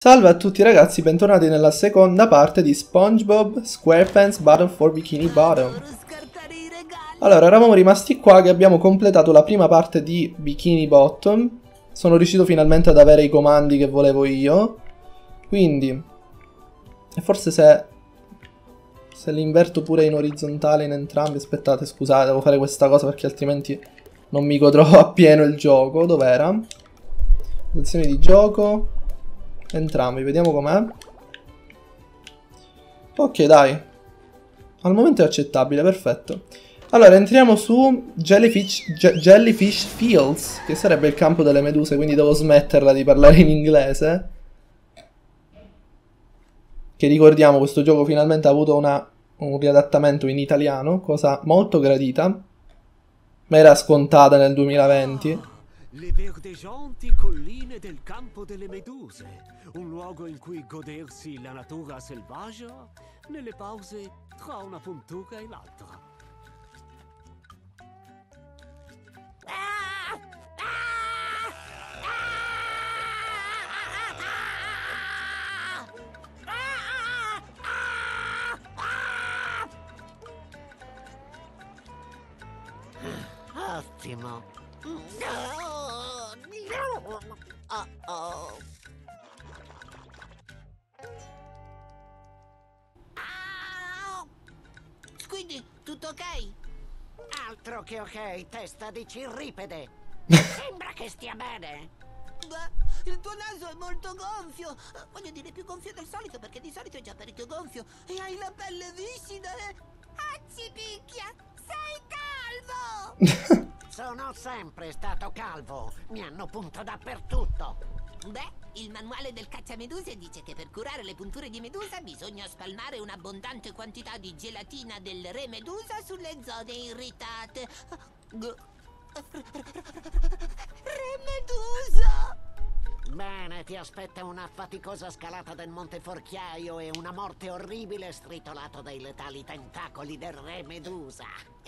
Salve a tutti ragazzi, bentornati nella seconda parte di SpongeBob SquarePants Battle for Bikini Bottom. Allora, eravamo rimasti qua che abbiamo completato la prima parte di Bikini Bottom. Sono riuscito finalmente ad avere i comandi che volevo io. Quindi, e forse se li inverto pure in orizzontale in entrambi. Aspettate, scusate, devo fare questa cosa perché altrimenti non mi godrò appieno il gioco. Dov'era? Sezioni di gioco. Entrambi, vediamo com'è. Ok, dai. Al momento è accettabile, perfetto. Allora, entriamo su Jellyfish Fields, che sarebbe il campo delle meduse, quindi devo smetterla di parlare in inglese. Che ricordiamo, questo gioco finalmente ha avuto un riadattamento in italiano, cosa molto gradita. Ma era scontata nel 2020. Le verdeggianti colline del campo delle meduse, un luogo in cui godersi la natura selvaggia nelle pause tra una puntura e l'altra. Ottimo. Quindi, tutto ok? Altro che ok, testa di cirripede. Sembra che stia bene. Beh, il tuo naso è molto gonfio. Voglio dire, più gonfio del solito, perché di solito è già parecchio gonfio. E hai la pelle viscida e... Accipicchia, sei calvo! Sono sempre stato calvo. Mi hanno punto dappertutto. Beh, il manuale del cacciameduse dice che per curare le punture di medusa bisogna spalmare un'abbondante quantità di gelatina del re medusa sulle zone irritate. Re medusa! Bene, ti aspetta una faticosa scalata del Monte Forchiaio e una morte orribile stritolato dai letali tentacoli del re medusa.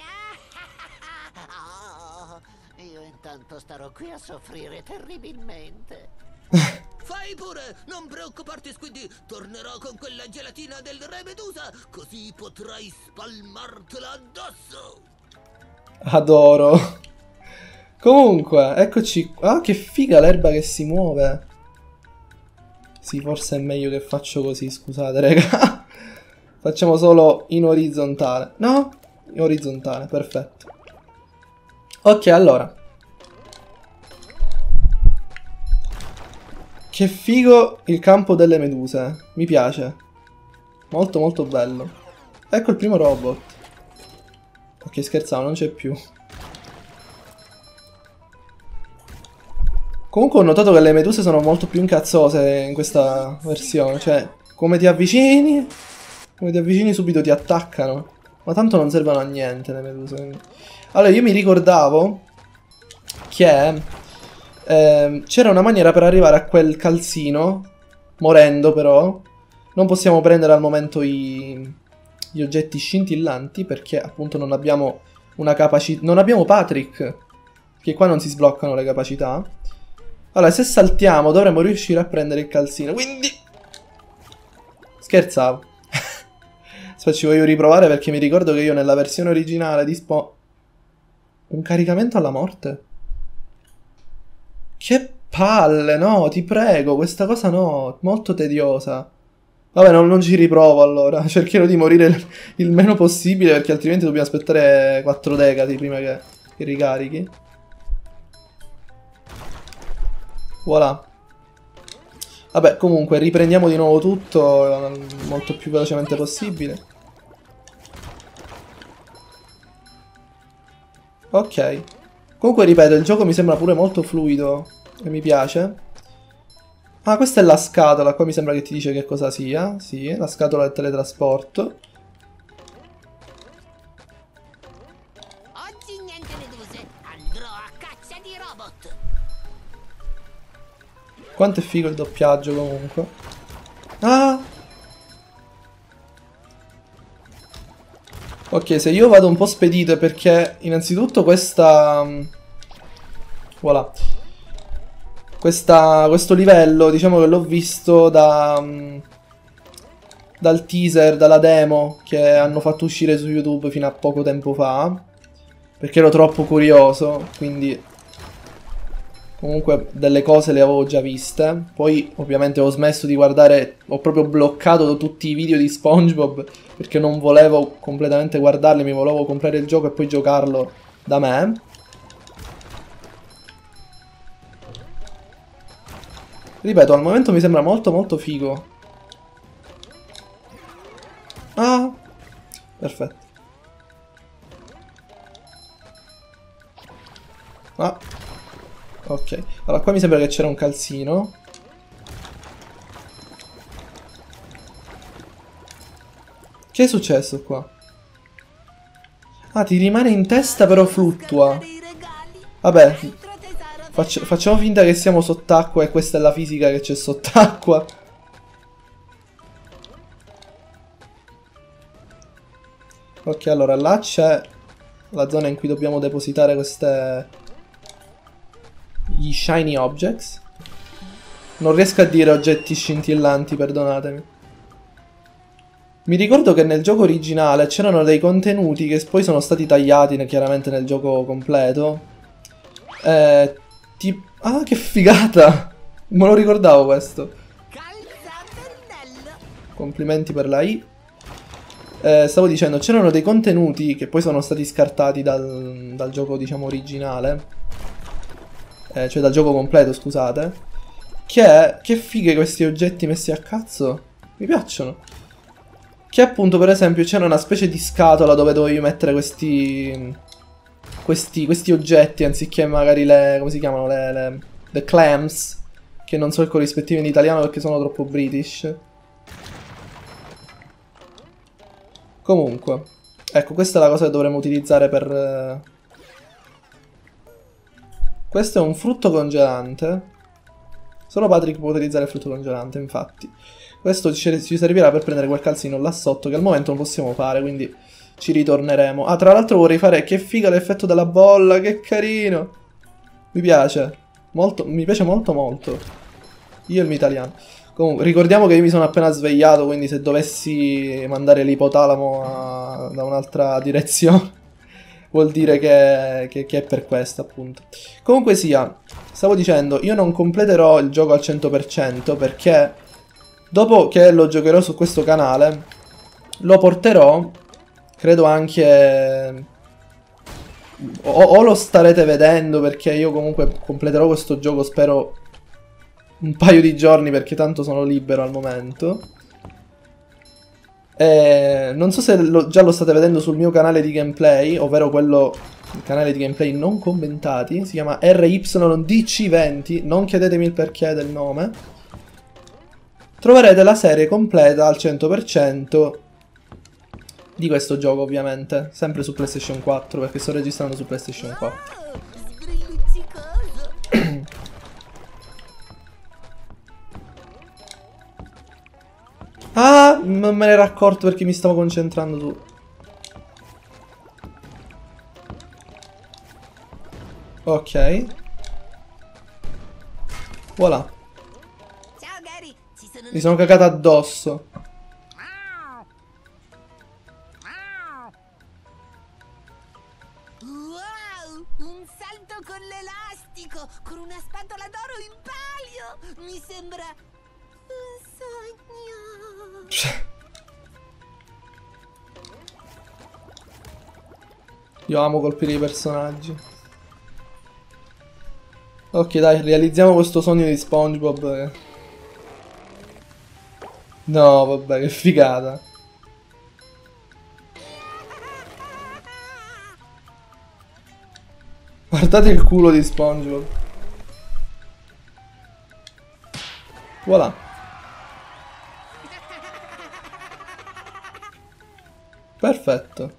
Oh, io intanto starò qui a soffrire terribilmente. Fai pure, non preoccuparti Squiddy, tornerò con quella gelatina del re medusa, così potrai spalmartela addosso. Adoro. Comunque, eccoci. Ah, che figa l'erba che si muove. Sì, forse è meglio che faccio così, scusate, raga. Facciamo solo in orizzontale. No? In orizzontale, perfetto. Ok, allora. Che figo il campo delle meduse. Mi piace. Molto molto bello. Ecco il primo robot. Ok, scherzavo, non c'è più. Comunque ho notato che le meduse sono molto più incazzose in questa versione. Cioè, come ti avvicini subito ti attaccano. Ma tanto non servono a niente le meduse. Quindi. Allora, io mi ricordavo che c'era una maniera per arrivare a quel calzino, morendo però. Non possiamo prendere al momento gli oggetti scintillanti perché appunto non abbiamo una capacità. Non abbiamo Patrick, che qua non si sbloccano le capacità. Allora, se saltiamo dovremmo riuscire a prendere il calzino, quindi... Scherzavo. Aspetta, ci voglio riprovare perché mi ricordo che io nella versione originale di un caricamento alla morte? Che palle, no, ti prego, questa cosa no, molto tediosa. Vabbè, non ci riprovo allora, cercherò di morire il meno possibile perché altrimenti dobbiamo aspettare 4 decadi prima che ricarichi. Voilà. Vabbè, comunque, riprendiamo di nuovo tutto molto più velocemente possibile. Ok. Comunque, ripeto, il gioco mi sembra pure molto fluido e mi piace. Ah, questa è la scatola. Qua mi sembra che ti dice che cosa sia. Sì, la scatola del teletrasporto. Oggi niente meduse, andrò a caccia di robot. Quanto è figo il doppiaggio comunque. Ah! Ok, se io vado un po' spedito è perché innanzitutto questa... Voilà. questo livello, diciamo che l'ho visto dal teaser, dalla demo che hanno fatto uscire su YouTube fino a poco tempo fa, perché ero troppo curioso, quindi comunque delle cose le avevo già viste. Poi ovviamente ho smesso di guardare, ho proprio bloccato tutti i video di SpongeBob perché non volevo completamente guardarli, mi volevo comprare il gioco e poi giocarlo da me. Ripeto, al momento mi sembra molto molto figo. Ah, perfetto. Ah, ok. Allora, qua mi sembra che c'era un calzino. Che è successo qua? Ah, ti rimane in testa però fluttua. Vabbè, facciamo finta che siamo sott'acqua e questa è la fisica che c'è sott'acqua. Ok, allora là c'è la zona in cui dobbiamo depositare gli shiny objects. Non riesco a dire oggetti scintillanti, perdonatemi. Mi ricordo che nel gioco originale c'erano dei contenuti che poi sono stati tagliati chiaramente nel gioco completo. Ah, che figata! Me lo ricordavo questo. Complimenti per la I. Stavo dicendo, c'erano dei contenuti che poi sono stati scartati dal gioco, diciamo, originale. Cioè dal gioco completo, scusate. Che fighe questi oggetti messi a cazzo. Mi piacciono. Che appunto, per esempio, c'era una specie di scatola dove dovevi mettere questi oggetti, anziché magari come si chiamano? Le clams. Che non so il corrispettivo in italiano perché sono troppo british. Comunque, ecco, questa è la cosa che dovremmo utilizzare per... Questo è un frutto congelante. Solo Patrick può utilizzare il frutto congelante, infatti. Questo ci servirà per prendere quel calzino là sotto, che al momento non possiamo fare, quindi ci ritorneremo. Ah, tra l'altro vorrei fare... Che figa l'effetto della bolla, che carino! Mi piace. Molto, mi piace molto molto. Io e il mio italiano. Comunque, ricordiamo che io mi sono appena svegliato, quindi se dovessi mandare l'ipotalamo da un'altra direzione, vuol dire che è per questo, appunto. Comunque sia, stavo dicendo, io non completerò il gioco al 100% perché dopo che lo giocherò su questo canale, lo porterò, credo anche... O lo starete vedendo perché io comunque completerò questo gioco, spero... un paio di giorni perché tanto sono libero al momento. Non so se già lo state vedendo sul mio canale di gameplay, ovvero il canale di gameplay non commentati. Si chiama RYDC20, non chiedetemi il perché del nome. Troverete la serie completa al 100% di questo gioco, ovviamente. Sempre su PlayStation 4 perché sto registrando su PlayStation 4. Ah, non me ne ero accorto perché mi stavo concentrando su... Ok. Voilà. Ciao Gary, Mi sono cagato addosso. Wow, un salto con l'elastico, con una spatola d'oro in palio. Mi sembra un sogno. Io amo colpire i personaggi. Ok, dai, realizziamo questo sogno di SpongeBob. No, vabbè, che figata. Guardate il culo di SpongeBob. Voilà. Perfetto.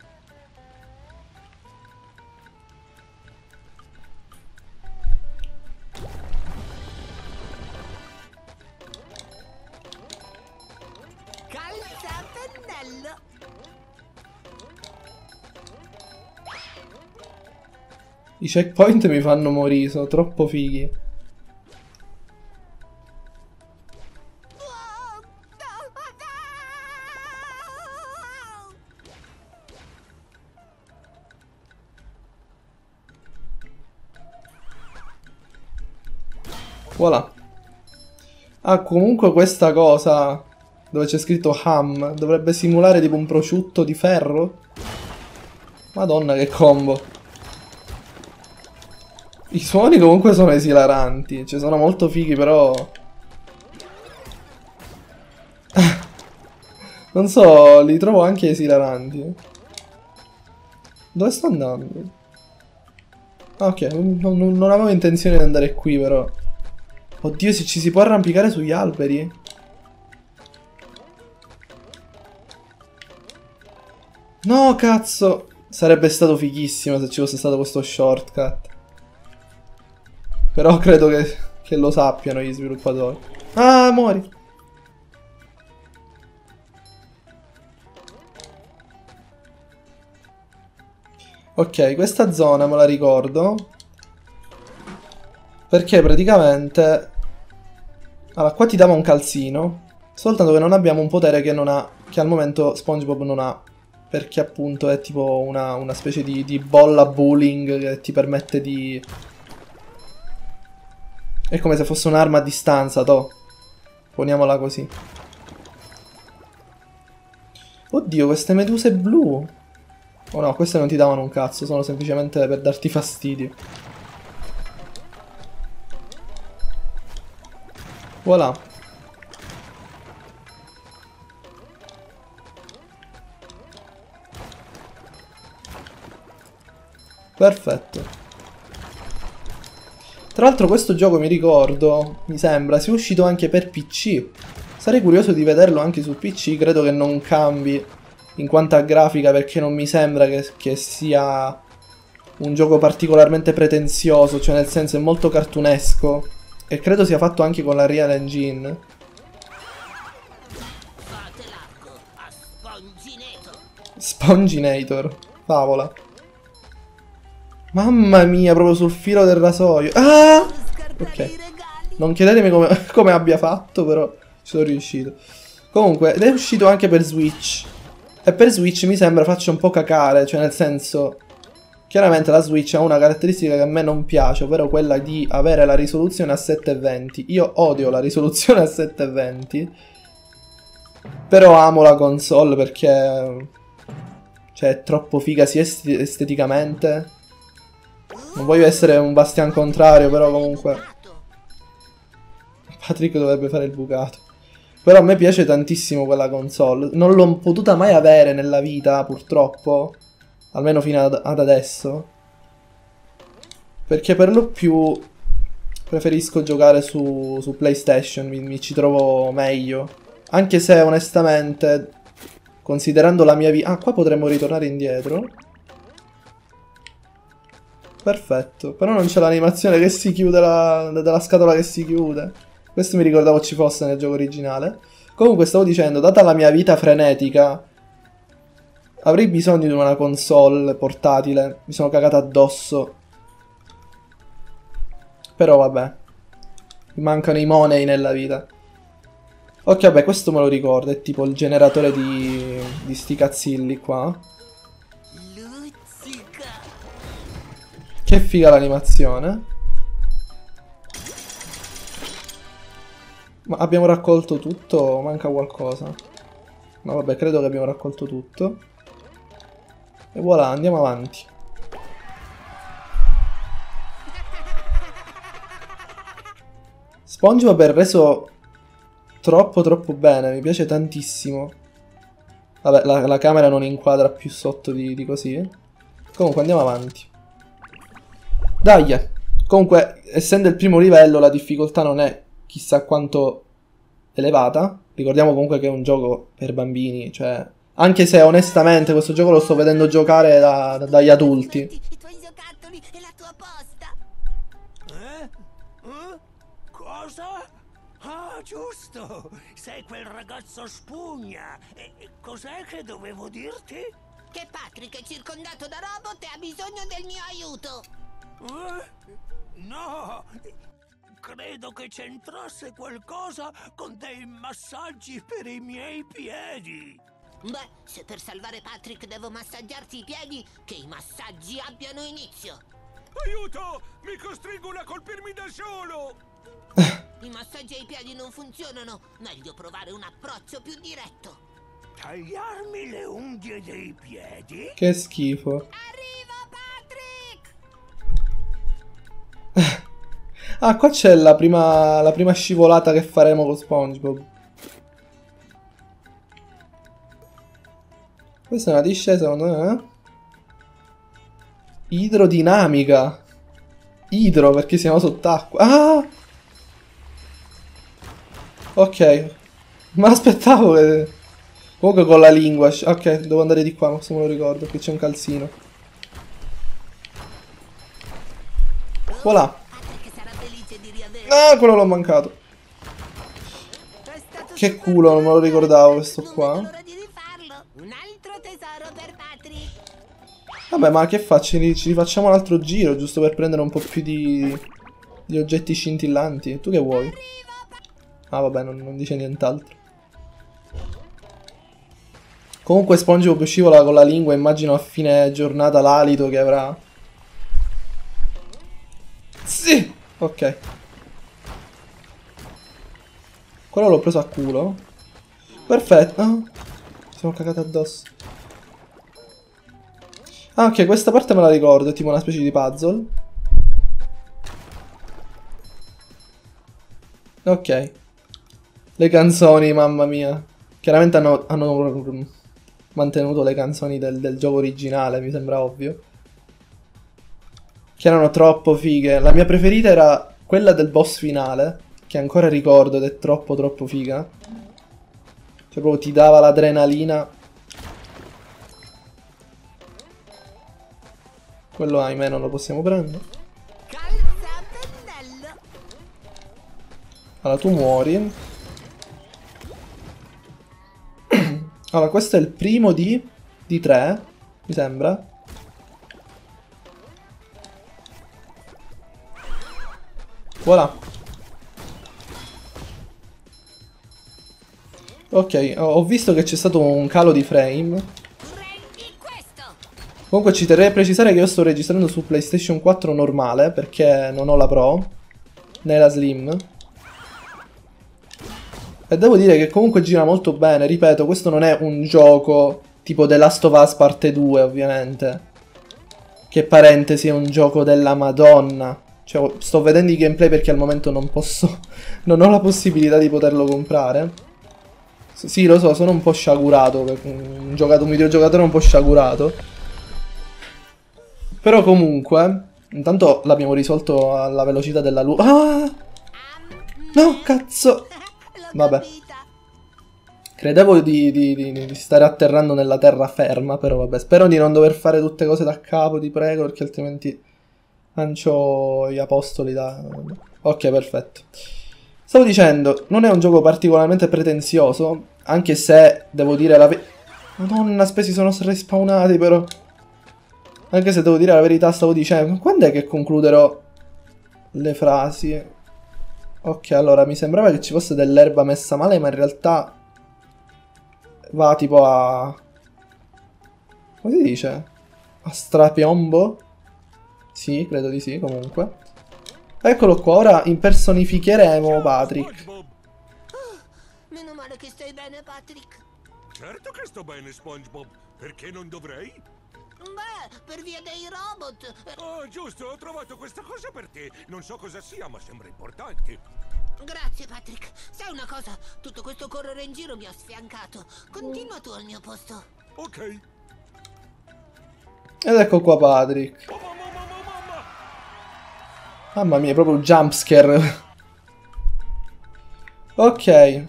Calzapennello. I checkpoint mi fanno morire, sono troppo fighi. Voilà. Ah, comunque questa cosa dove c'è scritto ham dovrebbe simulare tipo un prosciutto di ferro. Madonna che combo. I suoni comunque sono esilaranti. Cioè sono molto fighi però... Non so, li trovo anche esilaranti. Dove sto andando? Ah, ok, non avevo intenzione di andare qui però. Oddio, se ci si può arrampicare sugli alberi. No, cazzo. Sarebbe stato fighissimo se ci fosse stato questo shortcut. Però credo che lo sappiano gli sviluppatori. Ah, muori. Ok, questa zona me la ricordo. Perché praticamente... Allora, qua ti dava un calzino. Soltanto che non abbiamo un potere che non ha... Che al momento SpongeBob non ha. Perché appunto è tipo una specie di bolla bowling che ti permette di... È come se fosse un'arma a distanza, toh. Poniamola così. Oddio, queste meduse blu. Oh no, queste non ti davano un cazzo, sono semplicemente per darti fastidio. Voilà. Perfetto. Tra l'altro questo gioco mi ricordo, mi sembra, sia uscito anche per PC. Sarei curioso di vederlo anche su PC, credo che non cambi in quanto a grafica perché non mi sembra che sia un gioco particolarmente pretenzioso, cioè nel senso è molto cartunesco e credo sia fatto anche con la Real Engine. Fate l'arco a Sponginator. Sponginator, favola. Mamma mia, proprio sul filo del rasoio. Ah! Ok. Non chiedetemi come abbia fatto, però ci sono riuscito. Comunque, ed è uscito anche per Switch. E per Switch mi sembra faccia un po' cacare, cioè nel senso... Chiaramente la Switch ha una caratteristica che a me non piace, ovvero quella di avere la risoluzione a 720. Io odio la risoluzione a 720. Però amo la console perché... Cioè è troppo figa sia esteticamente... Non voglio essere un bastian contrario, però comunque... Patrick dovrebbe fare il bucato. Però a me piace tantissimo quella console. Non l'ho potuta mai avere nella vita, purtroppo. Almeno fino ad adesso. Perché per lo più preferisco giocare su PlayStation, mi ci trovo meglio. Anche se onestamente, considerando la mia vita... Ah, qua potremmo ritornare indietro. Perfetto, però non c'è l'animazione che si chiude, della scatola che si chiude. Questo mi ricordavo ci fosse nel gioco originale. Comunque stavo dicendo, data la mia vita frenetica, avrei bisogno di una console portatile. Mi sono cagato addosso. Però vabbè, mi mancano i money nella vita. Ok, vabbè, questo me lo ricordo, è tipo il generatore di sti cazzilli qua. Che figa l'animazione. Ma abbiamo raccolto tutto o manca qualcosa? No vabbè, credo che abbiamo raccolto tutto. E voilà, andiamo avanti. SpongeBob è reso troppo bene, mi piace tantissimo. Vabbè, la camera non inquadra più sotto di così. Comunque andiamo avanti. Dai, comunque essendo il primo livello la difficoltà non è chissà quanto elevata. Ricordiamo comunque che è un gioco per bambini, cioè anche se onestamente questo gioco lo sto vedendo giocare dagli adulti. I tuoi giocattoli e la tua posta. Cosa? Ah, giusto! Sei quel ragazzo spugna. E cos'è che dovevo dirti? Che Patrick è circondato da robot e ha bisogno del mio aiuto. No! Credo che c'entrasse qualcosa con dei massaggi per i miei piedi. Beh, se per salvare Patrick devo massaggiarti i piedi, che i massaggi abbiano inizio. Aiuto! Mi costringono a colpirmi da solo! I massaggi ai piedi non funzionano. Meglio provare un approccio più diretto. Tagliarmi le unghie dei piedi? Che schifo. Arriva Patrick! Ah, qua c'è la prima scivolata che faremo con SpongeBob. Questa è una discesa, secondo me. Idrodinamica. Idro, perché siamo sott'acqua. Ah! Ok. Ma aspettavo che... Comunque con la lingua. Ok, devo andare di qua, se me lo ricordo. Qui c'è un calzino. Voilà. Patrick sarà felice di riavere. Ah, quello l'ho mancato. È stato Che super culo, non me lo ricordavo questo Non qua. vedo l'ora di rifarlo. Un altro tesoro per Patrick. Vabbè, ma che fa? Ci rifacciamo un altro giro, giusto per prendere un po' più di oggetti scintillanti. Tu che vuoi? Ah, vabbè, non dice nient'altro. Comunque SpongeBob scivola con la lingua, immagino a fine giornata l'alito che avrà. Sì! Ok. Quello l'ho preso a culo. Perfetto. Ah, ci siamo cagati addosso. Ah, ok, questa parte me la ricordo, è tipo una specie di puzzle. Ok. Le canzoni, mamma mia. Chiaramente hanno mantenuto le canzoni del gioco originale, mi sembra ovvio. Che erano troppo fighe. La mia preferita era quella del boss finale, che ancora ricordo ed è troppo figa. Cioè proprio ti dava l'adrenalina. Quello ahimè non lo possiamo prendere. Calza pennello. Allora tu muori. Allora questo è il primo di 3, mi sembra. Voilà. Ok, ho visto che c'è stato un calo di frame. Prendi questo. Comunque ci terrei a precisare che io sto registrando su PlayStation 4 normale, perché non ho la Pro, né la Slim. E devo dire che comunque gira molto bene, ripeto, questo non è un gioco tipo The Last of Us parte 2, ovviamente. Che parentesi, è un gioco della Madonna. Cioè, sto vedendo i gameplay perché al momento non posso... non ho la possibilità di poterlo comprare. Sì, lo so, sono un po' sciagurato, un videogiocatore un po' sciagurato. Però comunque, intanto l'abbiamo risolto alla velocità della luce. Ah! No, cazzo! L'ho Vabbè. capita. Credevo di stare atterrando nella terraferma, però vabbè. Spero di non dover fare tutte cose da capo, ti prego, perché altrimenti lancio gli apostoli da... Ok, perfetto. Stavo dicendo, non è un gioco particolarmente pretenzioso, anche se, devo dire la verità... Madonna, spesi sono respawnati, però... Anche se devo dire la verità, stavo dicendo... Quando è che concluderò le frasi? Ok, allora, mi sembrava che ci fosse dell'erba messa male, ma in realtà... Va tipo a... Come si dice? A strapiombo? Sì, credo di sì, comunque. Eccolo qua, ora impersonificheremo Patrick. Meno male che stai bene, Patrick. Certo che sto bene, SpongeBob. Perché non dovrei? Beh, per via dei robot. Oh, giusto, ho trovato questa cosa per te. Non so cosa sia, ma sembra importante. Grazie, Patrick. Sai una cosa? Tutto questo correre in giro mi ha sfiancato. Continua tu al mio posto. Ok. Ed ecco qua Patrick. Oh, mamma. Mamma mia, è proprio un jumpscare. Ok.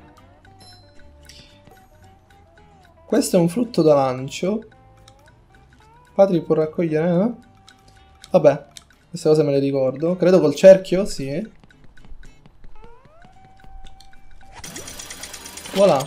Questo è un frutto da lancio. Patrick può raccogliere, eh? Vabbè, queste cose me le ricordo. Credo col cerchio, sì. Voilà.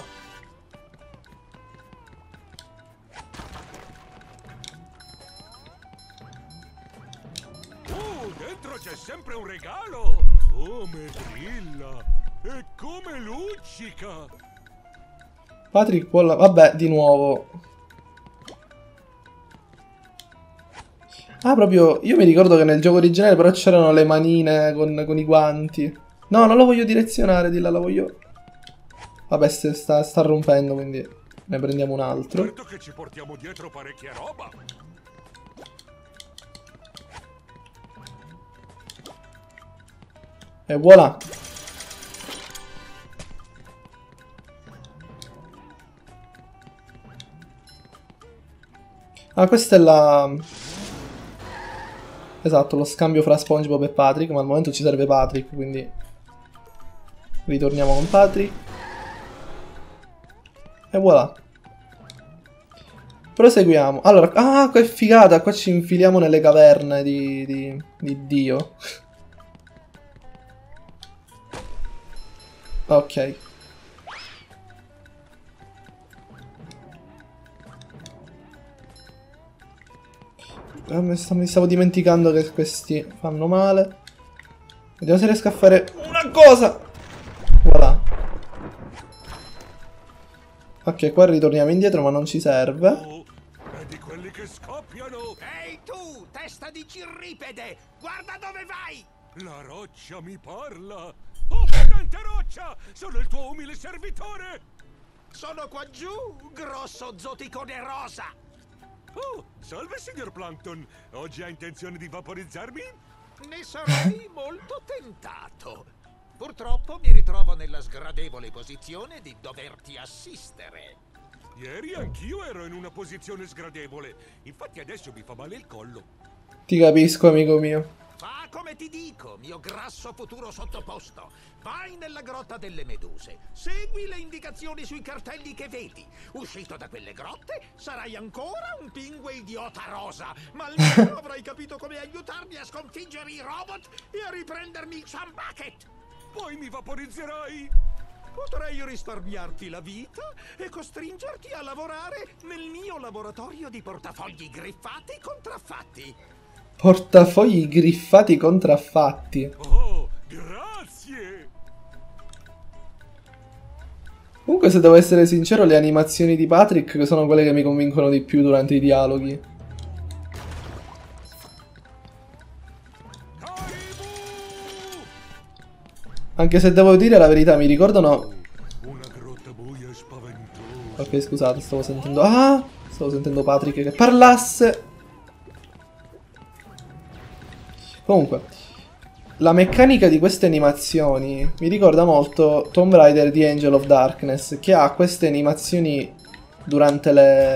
Dentro c'è sempre un regalo. Come brilla e come luccica. Patrick può... Vabbè, di nuovo. Ah, proprio... Io mi ricordo che nel gioco originale però c'erano le manine con i guanti. No, non lo voglio direzionare, di là, lo voglio... Vabbè, sta rompendo, quindi ne prendiamo un altro. Certo che ci portiamo dietro parecchia roba. E voilà. Ah, questa è la... Esatto, lo scambio fra SpongeBob e Patrick, ma al momento ci serve Patrick, quindi... Ritorniamo con Patrick. E voilà. Proseguiamo. Allora, ah, che figata, qua ci infiliamo nelle caverne di Dio. Ok. Mi stavo dimenticando che questi fanno male. Vediamo se riesco a fare una cosa. Voilà. Ok, qua ritorniamo indietro, ma non ci serve. Oh, è di quelli che scoppiano. Ehi tu, testa di cirripede! Guarda dove vai! La roccia mi parla. Oh, potente roccia! Sono il tuo umile servitore. Sono qua giù, grosso zoticone rosa! Oh, salve signor Plankton. Oggi ha intenzione di vaporizzarmi? Ne sarei molto tentato. Purtroppo mi ritrovo nella sgradevole posizione di doverti assistere. Ieri anch'io ero in una posizione sgradevole. Infatti adesso mi fa male il collo. Ti capisco, amico mio. Fa come ti dico, mio grasso futuro sottoposto. Vai nella grotta delle meduse. Segui le indicazioni sui cartelli che vedi. Uscito da quelle grotte, sarai ancora un pingue idiota rosa. Ma almeno avrai capito come aiutarmi a sconfiggere i robot e a riprendermi il Sun Bucket. Poi mi vaporizzerai. Potrei risparmiarti la vita e costringerti a lavorare nel mio laboratorio di portafogli griffati contraffatti. Portafogli griffati contraffatti. Oh, grazie. Comunque, se devo essere sincero, le animazioni di Patrick sono quelle che mi convincono di più durante i dialoghi. Caribou! Anche se devo dire la verità, mi ricordano... Una grotta buia e spaventosa. Ok, scusate, stavo sentendo... Ah! Stavo sentendo Patrick che parlasse. Comunque, la meccanica di queste animazioni mi ricorda molto Tomb Raider The Angel of Darkness, che ha queste animazioni durante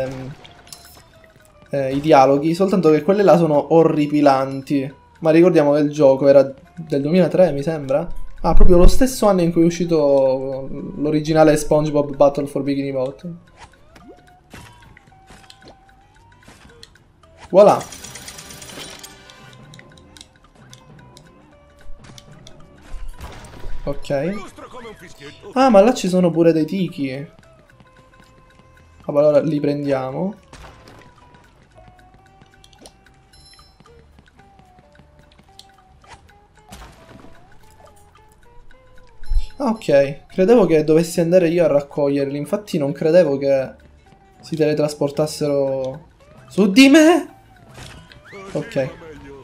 i dialoghi, soltanto che quelle là sono orripilanti. Ma ricordiamo che il gioco era del 2003, mi sembra? Ah, proprio lo stesso anno in cui è uscito l'originale SpongeBob Battle for Bikini Bottom. Voilà. Ok. Lustro come un fischietto. Ah, ma là ci sono pure dei tiki. Vabbè, allora li prendiamo. Ah, ok. Credevo che dovessi andare io a raccoglierli. Infatti non credevo che si teletrasportassero su di me. Ok. Va meglio.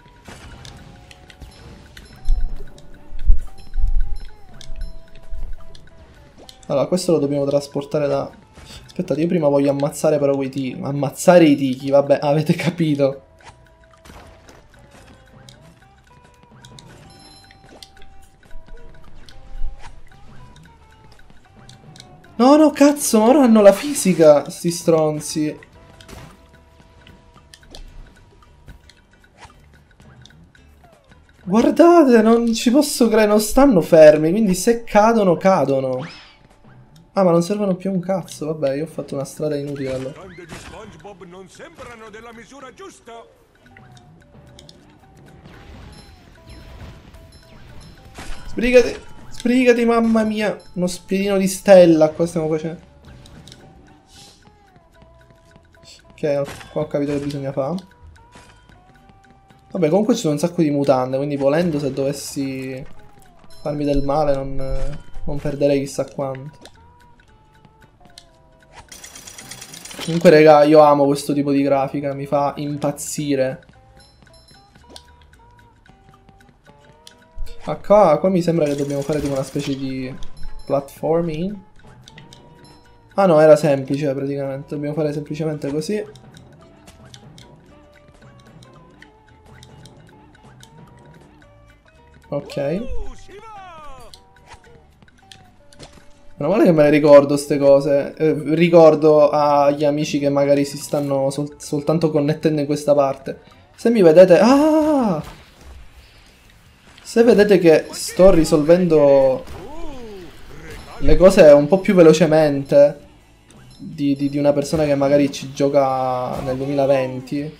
Allora, questo lo dobbiamo trasportare da... Aspettate, io prima voglio ammazzare però quei tiki. Ammazzare i tiki, vabbè, avete capito. No, no, cazzo, ma ora hanno la fisica, sti stronzi. Guardate, non ci posso credere, non stanno fermi, quindi se cadono, cadono. Ah, ma non servono più un cazzo, vabbè, io ho fatto una strada inutile allora. Le onde di SpongeBob non sembrano della misura giusta. Sbrigati, sbrigati, mamma mia. Uno spiedino di stella qua stiamo facendo. Ok, qua ho capito che bisogna fare. Vabbè, comunque ci sono un sacco di mutande, quindi volendo, se dovessi farmi del male non perderei chissà quanto. Comunque, raga, io amo questo tipo di grafica, mi fa impazzire. Ma qua mi sembra che dobbiamo fare tipo una specie di platforming. Ah no, era semplice praticamente. Dobbiamo fare semplicemente così. Ok. Si va! Meno male che me le ricordo ste cose. Ricordo agli amici che magari si stanno soltanto connettendo in questa parte. Se mi vedete... Ah! Se vedete che sto risolvendo le cose un po' più velocemente di una persona che magari ci gioca nel 2020...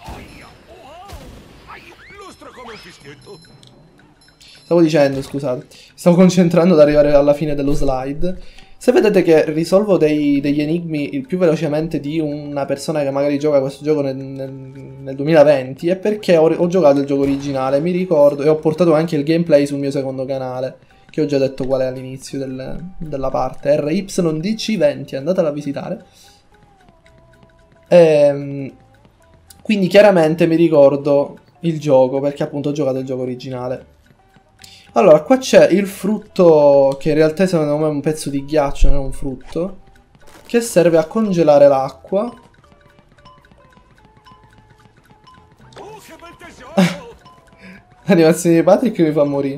Lustro come un fischietto. Stavo dicendo, scusate, stavo concentrando ad arrivare alla fine dello slide. Se vedete che risolvo degli enigmi il più velocemente di una persona che magari gioca questo gioco nel 2020 è perché ho giocato il gioco originale, mi ricordo, e ho portato anche il gameplay sul mio secondo canale, che ho già detto qual è all'inizio della parte, RYDC20, andatela a visitare. Quindi chiaramente mi ricordo il gioco, perché appunto ho giocato il gioco originale. Allora, qua c'è il frutto, che in realtà secondo me è un pezzo di ghiaccio, non è un frutto, che serve a congelare l'acqua. Oh, che bel tesoro! L'animazione di Patrick mi fa morire.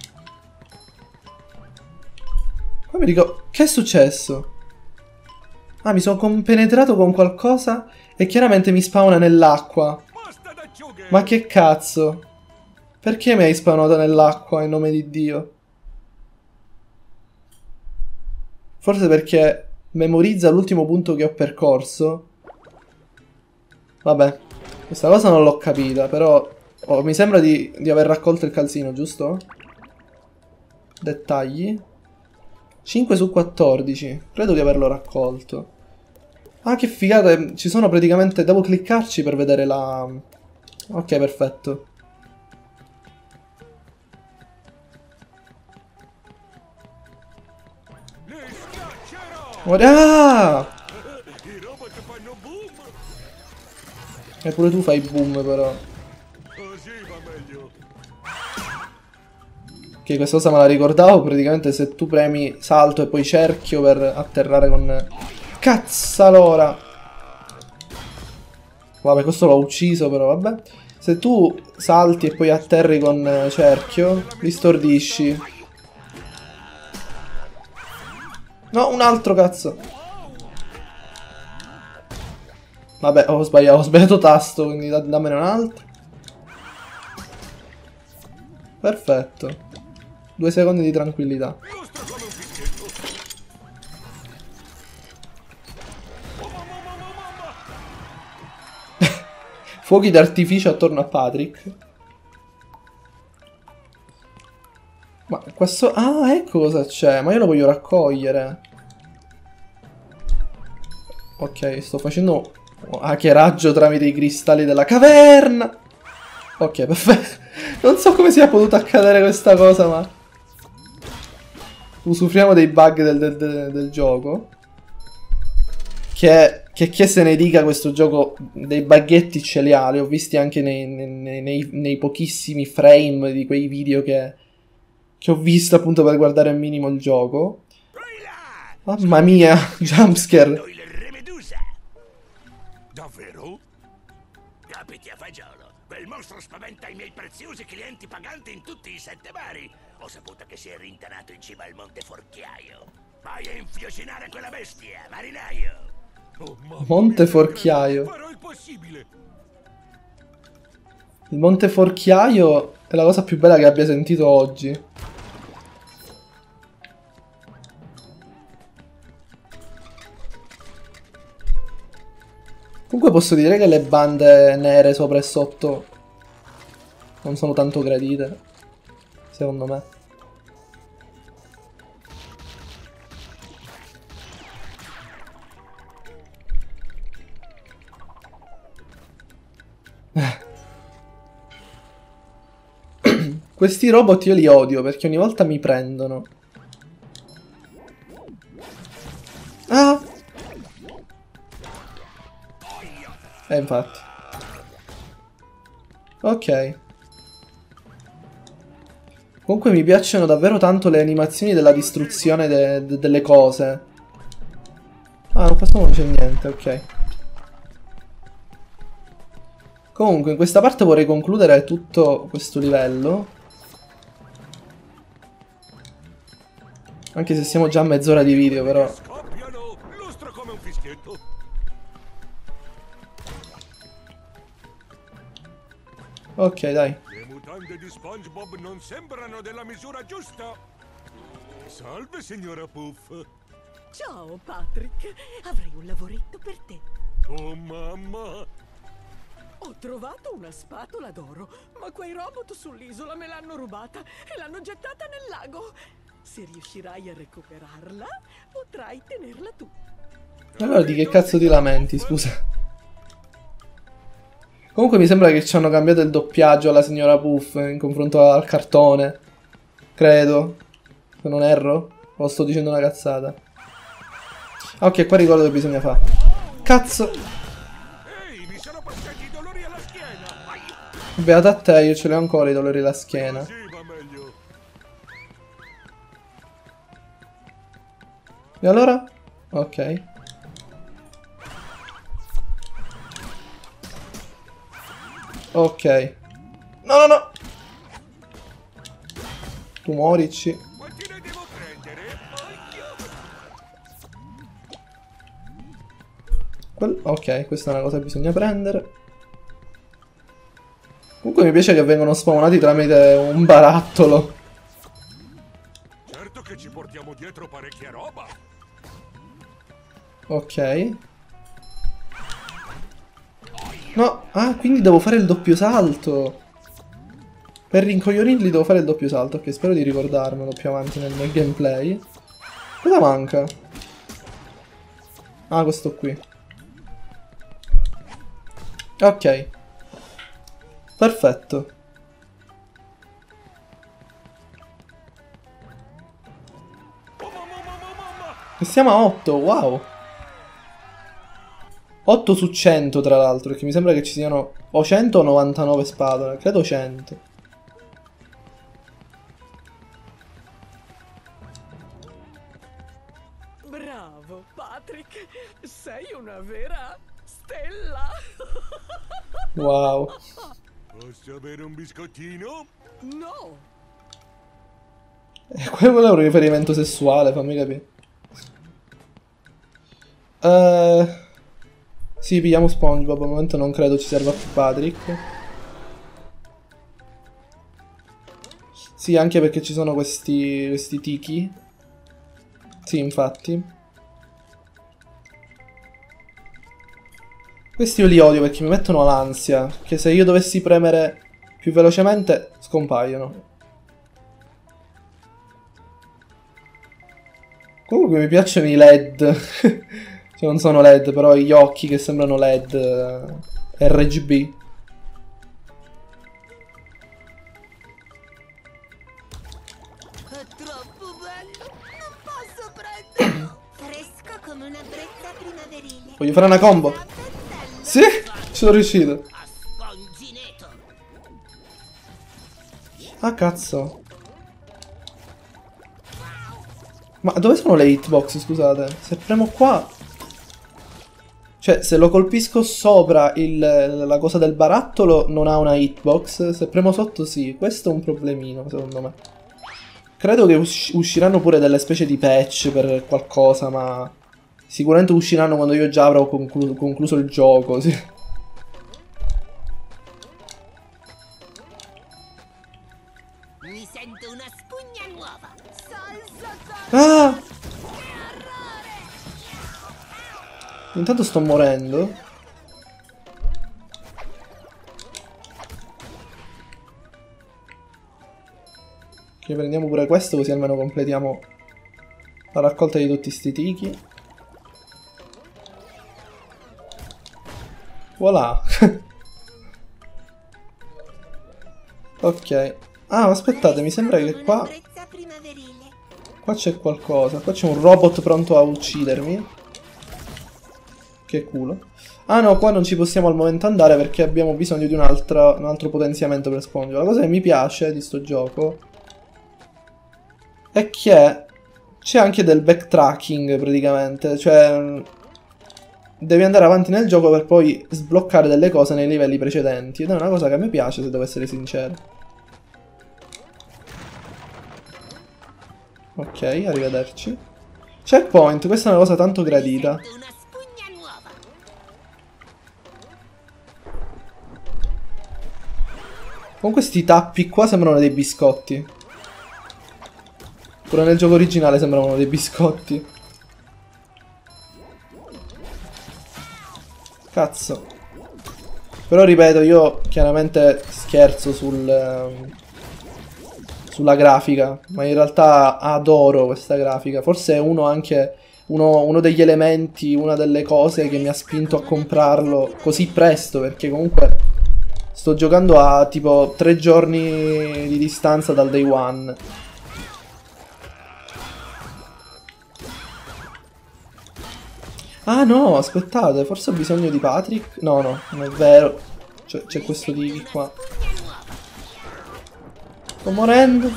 Qua mi ricordo... Che è successo? Ah, mi sono compenetrato con qualcosa e chiaramente mi spawna nell'acqua. Basta d'acciughe! Ma che cazzo? Perché mi hai spawnato nell'acqua in nome di Dio? Forse perché memorizza l'ultimo punto che ho percorso. Vabbè, questa cosa non l'ho capita, però mi sembra di aver raccolto il calzino, giusto? Dettagli. 5 su 14. Credo di averlo raccolto. Ah, che figata, ci sono praticamente... Devo cliccarci per vedere la... Ok, perfetto. Ah! I robot fanno boom! E pure tu fai boom però. Così va meglio. Che questa cosa me la ricordavo. Praticamente se tu premi salto e poi cerchio per atterrare con... Cazzalora! Vabbè, questo l'ho ucciso però, vabbè. Se tu salti e poi atterri con cerchio, li stordisci. No, un altro cazzo. Vabbè, ho sbagliato tasto, quindi dammene un altro. Perfetto. 2 secondi di tranquillità. Lustro come un fischietto. Fuochi d'artificio attorno a Patrick. Ma questo... Ah, ecco cosa c'è. Ma io lo voglio raccogliere. Ok, sto facendo hackeraggio tramite i cristalli della caverna. Ok, perfetto. Non so come sia potuta accadere questa cosa, ma... Usufruiamo dei bug del gioco. Che se ne dica, questo gioco dei buggetti ce li ha. Li ho visti anche nei pochissimi frame di quei video che ho visto appunto per guardare al minimo il gioco. Mamma mia, jumpscare. Il re Medusa. Davvero? Capiti a fagiolo. Quel mostro spaventa i miei preziosi clienti paganti in tutti i 7 mari. Ho saputo che si è rintanato in cima al Monte Forchiaio. Vai a infiocinare quella bestia, marinaio. Oh, mamma Monte mia, Forchiaio. farò il possibile. Il Monte Forchiaio è la cosa più bella che abbia sentito oggi. Comunque posso dire che le bande nere sopra e sotto non sono tanto gradite, secondo me. Questi robot io li odio perché ogni volta mi prendono. Ah! Infatti. Ok. Comunque mi piacciono davvero tanto le animazioni della distruzione delle cose. Ah, questo non c'è niente, ok. Comunque in questa parte vorrei concludere tutto questo livello. Anche se siamo già a mezz'ora di video, però. Scoppiano, lustro come un fischietto. Ok, dai. Le mutande di SpongeBob non sembrano della misura giusta. Salve, signora Puff. Ciao, Patrick. Avrei un lavoretto per te. Oh, mamma. Ho trovato una spatola d'oro, ma quei robot sull'isola me l'hanno rubata e l'hanno gettata nel lago. Se riuscirai a recuperarla, potrai tenerla tu. Allora di che cazzo ti lamenti, scusa? Comunque mi sembra che ci hanno cambiato il doppiaggio alla signora Puff in confronto al cartone. Credo. Se non erro. O sto dicendo una cazzata. Ok, qua ricordo che bisogna fare. Cazzo. Ehi, mi sono passati i dolori alla schiena. Ai. Beata a te, io ce l'ho ancora i dolori alla schiena. Sì, va meglio. E allora? Ok. Ok. No, no, no. Tu muorici. Quanti ne devo prendere? Ok, questa è una cosa che bisogna prendere. Comunque mi piace che vengono spawnati tramite un barattolo. Certo che ci portiamo dietro parecchia roba. Ok. No, ah, quindi devo fare il doppio salto. Per rincoglionirli devo fare il doppio salto. Ok, spero di ricordarmelo più avanti nel gameplay. Cosa manca? Ah, questo qui. Ok. Perfetto. E siamo a 8, wow. 8 su 100 tra l'altro, perché mi sembra che ci siano o 100 o 99 spadole, credo 100. Bravo, Patrick. Sei una vera stella. Wow. Posso avere un biscottino? No. Quello è un riferimento sessuale, fammi capire. Sì, pigliamo SpongeBob, al momento non credo ci serva più Patrick. Sì, anche perché ci sono questi tiki. Sì, infatti. Questi io li odio perché mi mettono l'ansia. Che se io dovessi premere più velocemente, scompaiono. Comunque mi piacciono i LED. Cioè non sono LED, però gli occhi che sembrano LED RGB. È troppo bello. Non posso prenderlo. Fresco come una brezza primaverile. Voglio fare una combo. Sì, ci sono riuscito. A spongineto. Ah, cazzo. Ma dove sono le hitbox, scusate? Se premo qua... Cioè, se lo colpisco sopra la cosa del barattolo non ha una hitbox. Se premo sotto sì. Questo è un problemino, secondo me. Credo che usciranno pure delle specie di patch per qualcosa, ma... Sicuramente usciranno quando io già avrò concluso il gioco, sì. Mi sento una spugna nuova. Salsa. Ah! Intanto sto morendo. Ok, prendiamo pure questo così almeno completiamo la raccolta di tutti sti tiki. Voilà. Ok. Ah, aspettate, mi sembra che qua... Qua c'è qualcosa. Qua c'è un robot pronto a uccidermi. Che culo. Ah no, qua non ci possiamo al momento andare perché abbiamo bisogno di un altro potenziamento per SpongeBob. La cosa che mi piace di sto gioco è che c'è anche del backtracking praticamente, cioè devi andare avanti nel gioco per poi sbloccare delle cose nei livelli precedenti, ed è una cosa che a me piace, se devo essere sincero. Ok, arrivederci. Checkpoint, questa è una cosa tanto gradita. Una spugna nuova. Con questi tappi qua sembrano dei biscotti. Pure nel gioco originale sembravano dei biscotti. Cazzo. Però ripeto, io chiaramente scherzo sulla grafica, ma in realtà adoro questa grafica. Forse è uno degli elementi, una delle cose che mi ha spinto a comprarlo così presto, perché comunque sto giocando a tipo 3 giorni di distanza dal day one. Ah no, aspettate, forse ho bisogno di Patrick. No, no, non è vero. C'è questo di qua. Sto morendo.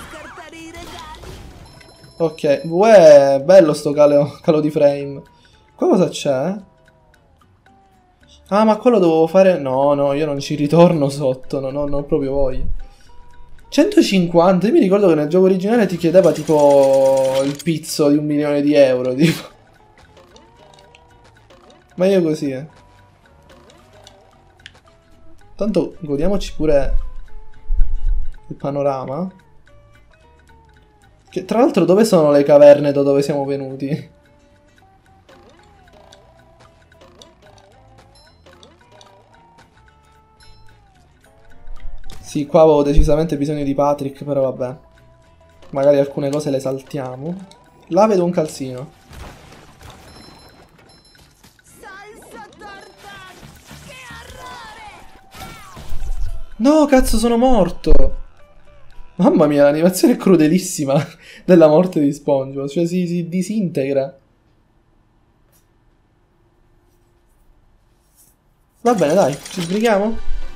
Ok, uè, bello sto calo di frame. Qua cosa c'è? Ah, ma quello dovevo fare... No, no, io non ci ritorno sotto, non ho proprio voglia. 150, io mi ricordo che nel gioco originale ti chiedeva tipo il pizzo di 1 milione di euro, tipo. Ma io così, Tanto godiamoci pure il panorama. Che tra l'altro dove sono le caverne da dove siamo venuti? Sì, qua avevo decisamente bisogno di Patrick, però vabbè. Magari alcune cose le saltiamo. Là vedo un calzino. No, cazzo, sono morto! Mamma mia, l'animazione è crudelissima della morte di SpongeBob. Cioè, si disintegra. Va bene, dai, ci sbrighiamo?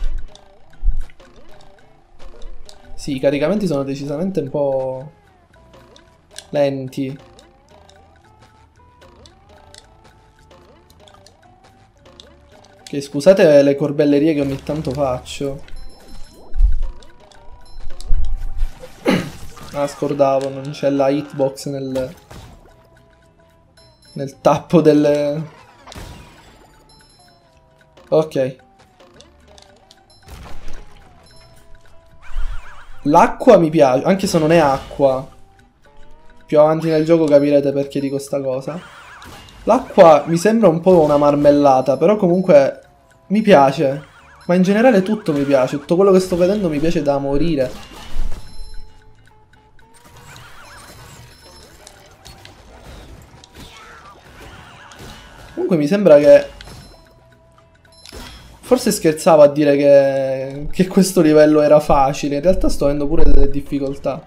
Sì, i caricamenti sono decisamente un po' lenti. Ok, scusate le corbellerie che ogni tanto faccio. Ah, scordavo, non c'è la hitbox nel tappo del... Ok. L'acqua mi piace, anche se non è acqua. Più avanti nel gioco capirete perché dico sta cosa. L'acqua mi sembra un po' una marmellata, però comunque mi piace. Ma in generale tutto mi piace, tutto quello che sto vedendo mi piace da morire. Comunque mi sembra che... Forse scherzavo a dire che questo livello era facile. In realtà sto avendo pure delle difficoltà.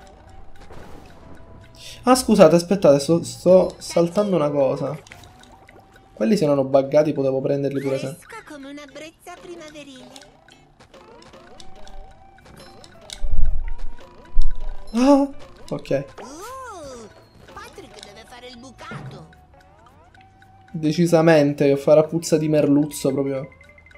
Ah, scusate, aspettate, sto saltando una cosa. Quelli se erano buggati potevo prenderli pure se... come una brezza primaverile. Ah, ok. Patrick deve fare il bucato. Decisamente, che farà puzza di merluzzo proprio.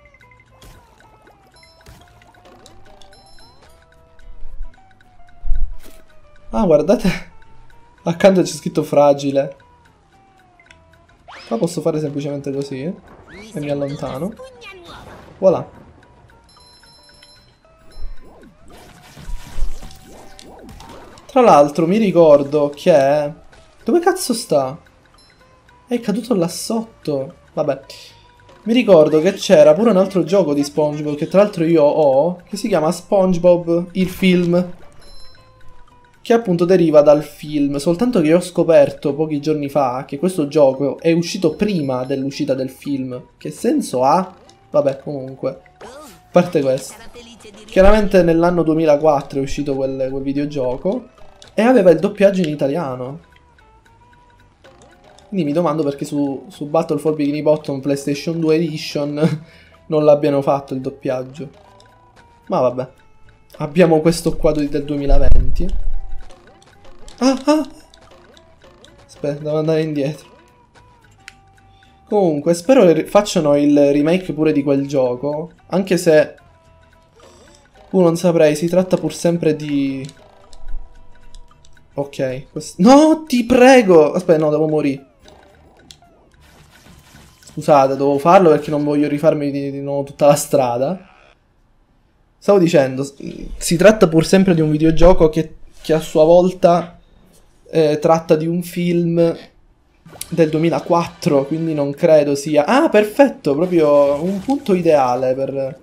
Ah, guardate. Accanto c'è scritto fragile. Qua posso fare semplicemente così. E mi allontano. Voilà. Tra l'altro mi ricordo che... Dove cazzo sta? È caduto là sotto. Vabbè. Mi ricordo che c'era pure un altro gioco di SpongeBob che tra l'altro io ho, che si chiama SpongeBob il film, che appunto deriva dal film. Soltanto che ho scoperto pochi giorni fa che questo gioco è uscito prima dell'uscita del film. Che senso ha? Vabbè, comunque. A parte questo. Chiaramente nell'anno 2004 è uscito quel videogioco e aveva il doppiaggio in italiano. Quindi mi domando perché su Battle for Bikini Bottom PlayStation 2 Edition non l'abbiano fatto il doppiaggio. Ma vabbè. Abbiamo questo qua del 2020. Ah, Aspetta, devo andare indietro. Comunque, spero facciano il remake pure di quel gioco. Anche se... non saprei, si tratta pur sempre di... Ok. No, ti prego! Aspetta, no, devo morire. Scusate, devo farlo perché non voglio rifarmi di nuovo tutta la strada. Stavo dicendo, si tratta pur sempre di un videogioco che a sua volta tratta di un film del 2004, quindi non credo sia... Ah, perfetto, proprio un punto ideale per...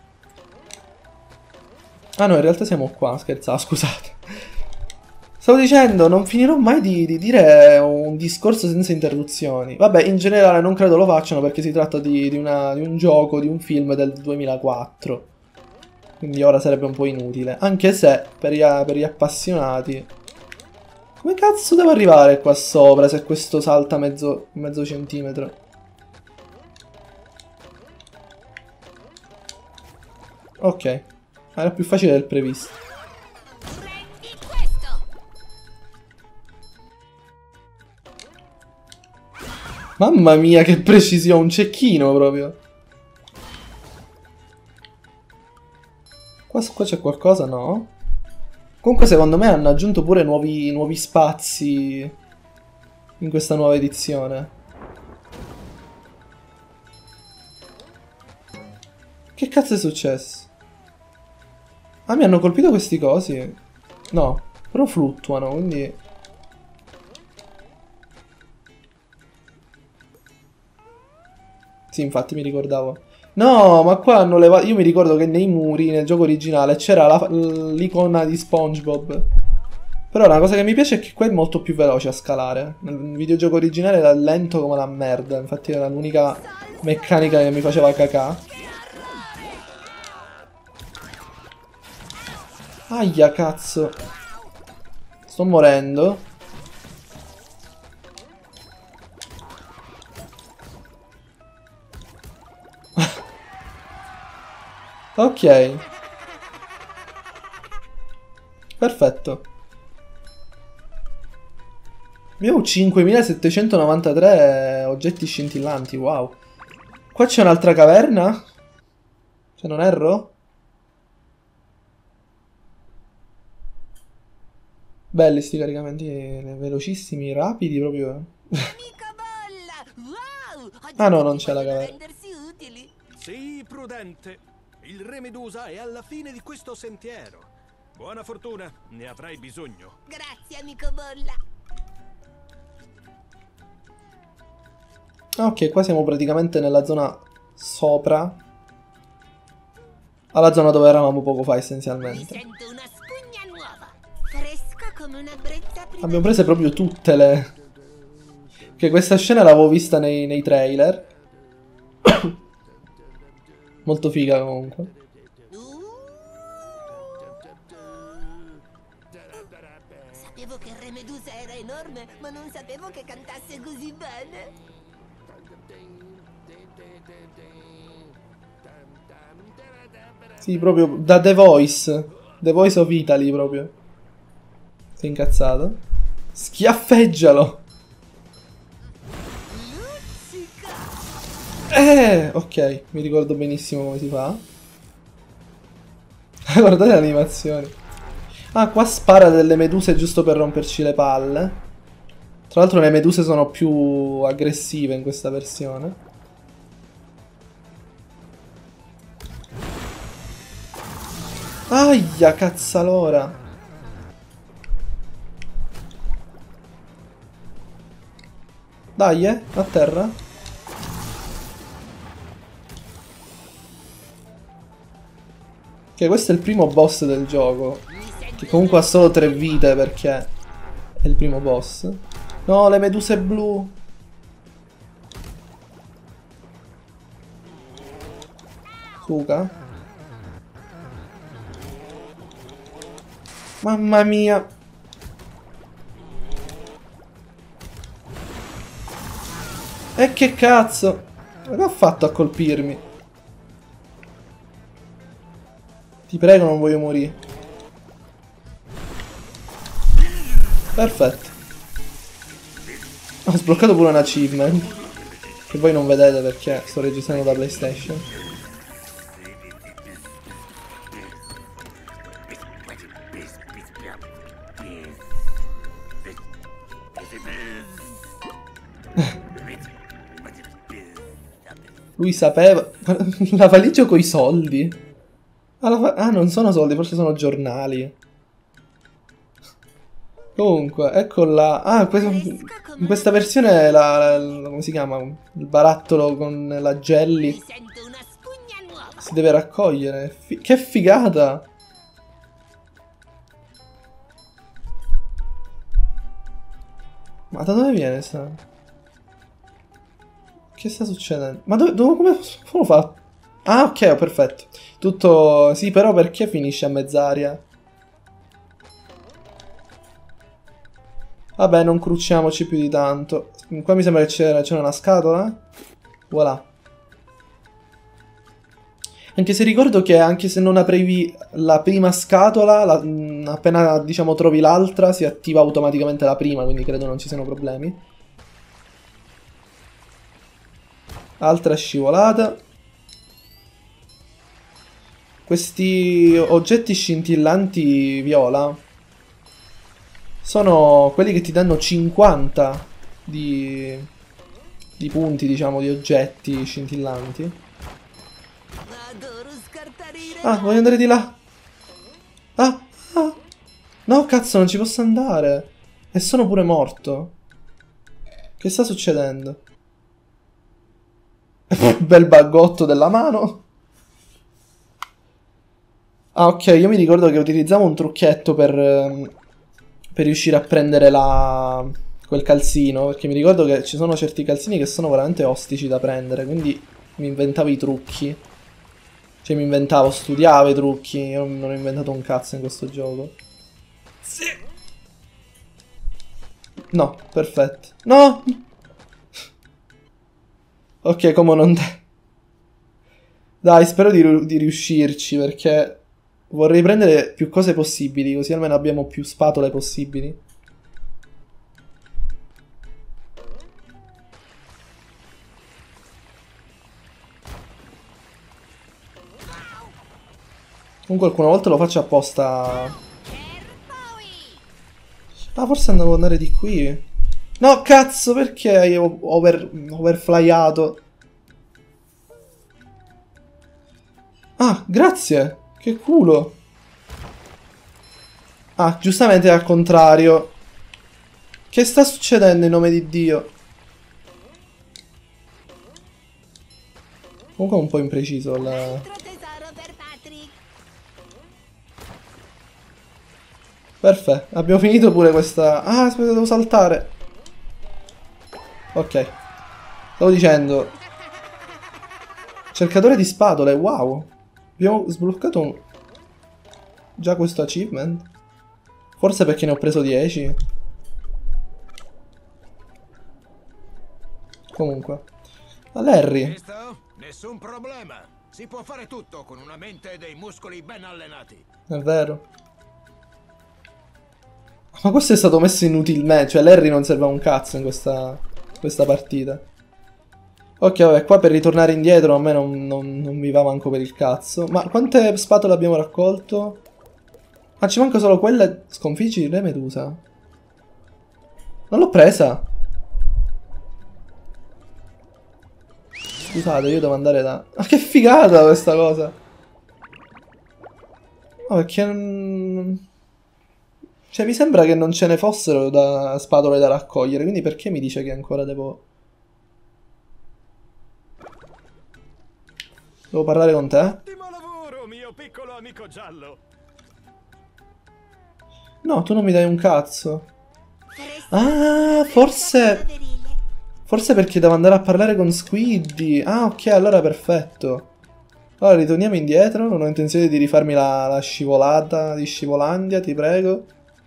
Ah no, in realtà siamo qua, scherzavo, scusate. Stavo dicendo, non finirò mai di dire un discorso senza interruzioni. Vabbè, in generale non credo lo facciano perché si tratta di un gioco, di un film del 2004. Quindi ora sarebbe un po' inutile. Anche se, per gli appassionati... Come cazzo devo arrivare qua sopra se questo salta mezzo centimetro? Ok. Era più facile del previsto. Mamma mia, che precisione, un cecchino proprio. Qua c'è qualcosa, no? Comunque secondo me hanno aggiunto pure nuovi spazi in questa nuova edizione. Che cazzo è successo? Ah, mi hanno colpito questi cosi? No, però fluttuano, quindi... Sì, infatti mi ricordavo. No, ma qua hanno levato... Io mi ricordo che nei muri, nel gioco originale, c'era l'icona di SpongeBob. Però una cosa che mi piace è che qua è molto più veloce a scalare. Nel videogioco originale era lento come la merda. Infatti era l'unica meccanica che mi faceva cacà. Aia, cazzo. Sto morendo. Ok. Perfetto. Abbiamo 5793 oggetti scintillanti, wow. Qua c'è un'altra caverna? Se non erro? Belli sti caricamenti velocissimi, rapidi proprio. Amico Bolla! Wow! Ah no, non c'è la caverna. rendersi utili. Sii prudente. Il re Medusa è alla fine di questo sentiero. Buona fortuna, ne avrai bisogno. Grazie, amico Bolla. Ok, qua siamo praticamente nella zona sopra. Alla zona dove eravamo poco fa, Mi essenzialmente. sento una spugna nuova. Fresca come una brezza prima. Abbiamo prese proprio tutte le... Che questa scena l'avevo vista nei trailer. Molto figa comunque. Sapevo che il re Medusa era enorme, ma non sapevo che cantasse così bene. Sì, proprio da The Voice. The Voice of Italy proprio. Sei incazzato? Schiaffeggialo! Ok, mi ricordo benissimo come si fa. Guardate le animazioni. Ah, qua spara delle meduse giusto per romperci le palle. Tra l'altro le meduse sono più aggressive in questa versione. Aia, cazzalora. Dai, a terra. Che questo è il primo boss del gioco. Che comunque ha solo 3 vite perché è il primo boss. No, le meduse blu. Fuga. Mamma mia. E che cazzo? Ma che ha fatto a colpirmi? Ti prego, non voglio morire. Ho sbloccato pure un achievement. Che voi non vedete perché sto registrando da PlayStation. Lui sapeva... La valigia coi soldi? Ah, non sono soldi, forse sono giornali. Comunque, ecco là. Ah, in questa versione come si chiama? Il barattolo con la jelly Mi sento una spugna nuova. si deve raccogliere. Che figata! Ma da dove viene sta? Che sta succedendo? Ma come lo fa? Ah, ok, perfetto. Tutto... Sì, però perché finisce a mezz'aria? Vabbè, non crucciamoci più di tanto. Qua mi sembra che c'era una scatola. Voilà. Anche se ricordo che anche se non aprivi la prima scatola, appena diciamo trovi l'altra, si attiva automaticamente la prima, quindi credo non ci siano problemi. Altra scivolata. Questi oggetti scintillanti viola sono quelli che ti danno 50 di punti, diciamo, di oggetti scintillanti. Adoro scartare i Ah, voglio andare di là. Ah. No, cazzo, non ci posso andare. E sono pure morto. Che sta succedendo? Bel baggotto della mano. Ah, ok, io mi ricordo che utilizzavo un trucchetto per riuscire a prendere quel calzino, perché mi ricordo che ci sono certi calzini che sono veramente ostici da prendere, quindi mi inventavo i trucchi. Cioè studiavo i trucchi, io non ho inventato un cazzo in questo gioco. Sì. No, perfetto. No! Ok, come non... Dai, spero di riuscirci, perché vorrei prendere più cose possibili, così almeno abbiamo più spatole possibili. Comunque alcune volte lo faccio apposta. Ah, forse andavo ad andare di qui. No, cazzo, perché hai overflyato? Ah, grazie. Che culo. Ah, giustamente è al contrario. Che sta succedendo in nome di Dio? Comunque è un po' impreciso il... Altro tesoro per Patrick. Perfetto, abbiamo finito pure questa... Ah, aspetta, devo saltare. Ok. Stavo dicendo... Cercatore di spatole, wow. Abbiamo sbloccato già questo achievement. Forse perché ne ho preso 10. Comunque. A Larry. Visto? Nessun problema. Si può fare tutto con una mente e dei muscoli ben allenati. È vero. Ma questo è stato messo inutilmente. Cioè Larry non serve a un cazzo in questa partita. Ok, vabbè, qua per ritornare indietro a me non mi va manco per il cazzo. Ma quante spatole abbiamo raccolto? Ah, ci manca solo quella. Sconfiggi le Medusa. Non l'ho presa. Scusate, io devo andare da... Ma che figata questa cosa. No, perché non... Cioè, mi sembra che non ce ne fossero da spatole da raccogliere, quindi perché mi dice che ancora devo... Devo parlare con te? Ottimo lavoro, mio piccolo amico giallo. No, tu non mi dai un cazzo. Ah, forse... Forse perché devo andare a parlare con Squiddy. Ah, ok, allora perfetto. Allora, ritorniamo indietro. Non ho intenzione di rifarmi la scivolata di Scivolandia, ti prego.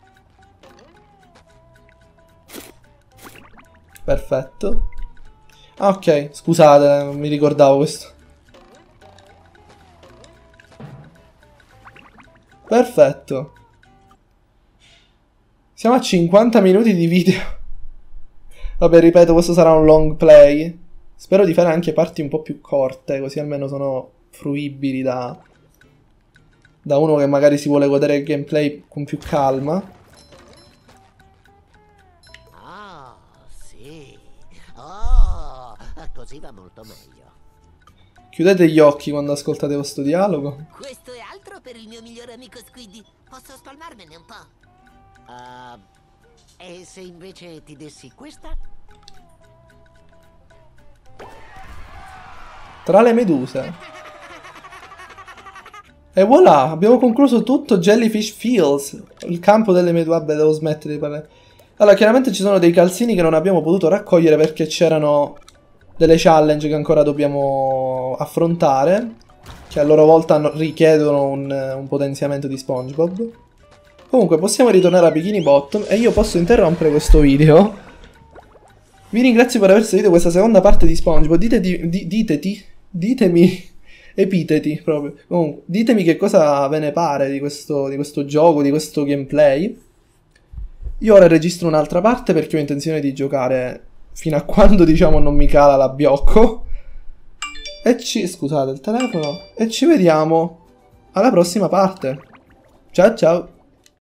Perfetto. Ah, ok, scusate, non mi ricordavo questo. Perfetto. Siamo a 50 minuti di video. Vabbè, ripeto, questo sarà un long play. Spero di fare anche parti un po' più corte, così almeno sono fruibili da uno che magari si vuole godere il gameplay con più calma. Oh, sì. Oh, così va molto meglio. Chiudete gli occhi quando ascoltate questo dialogo. Questo è altro per il mio migliore amico Squiddy. Posso spalmarmene un po'? E se invece ti dessi questa? Tra le meduse. E voilà, abbiamo concluso tutto Jellyfish Fields. Il campo delle meduse. Vabbè, devo smettere di parlare. Allora, chiaramente ci sono dei calzini che non abbiamo potuto raccogliere perché c'erano delle challenge che ancora dobbiamo affrontare, che a loro volta richiedono un potenziamento di SpongeBob. Comunque possiamo ritornare a Bikini Bottom e io posso interrompere questo video. Vi ringrazio per aver seguito questa seconda parte di SpongeBob. Ditemi epiteti proprio. Comunque, ditemi che cosa ve ne pare di questo gioco, di questo gameplay. Io ora registro un'altra parte perché ho intenzione di giocare fino a quando, diciamo, non mi cala l'abbiocco. E scusate il telefono. E ci vediamo alla prossima parte. Ciao ciao.